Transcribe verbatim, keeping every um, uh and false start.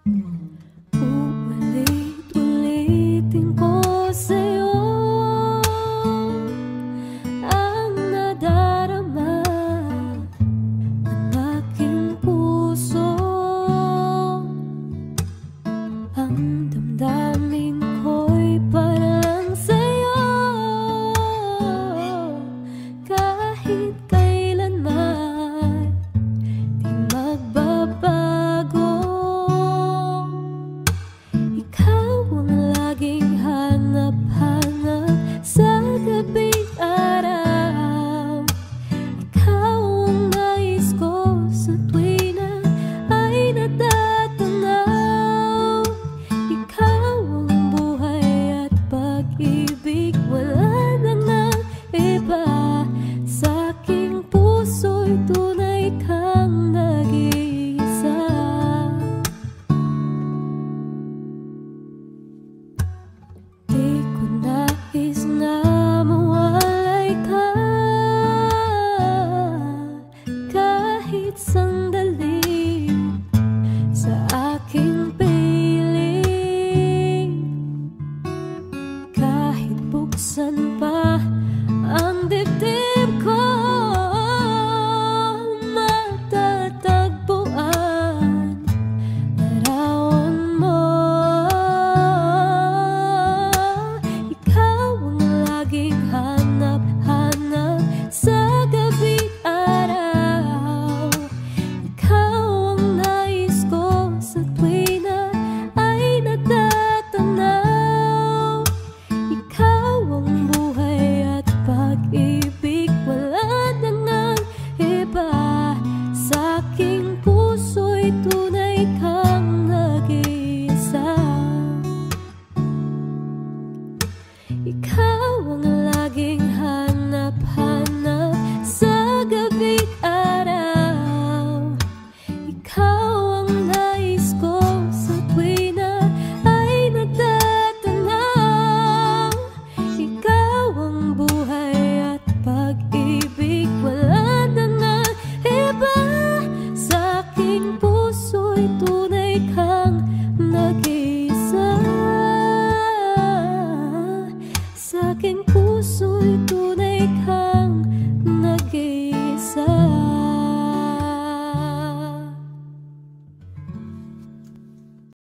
Uulit-ulitin ko sa'yo ang nadarama ng aking puso. Ang damdamin ko'y parang sa'yo, kahit kailanman di magbabago. Ikaw ang laging hanap-hanap sa gabing araw. Ikaw ang nais ko sa tuwi na ay natatanaw. Ikaw ang buhay at pag-ibig, wala na nang iba. Sa aking puso'y tunay kang nag-iisa. Di ko nais na mawalay ka kahit sandali sa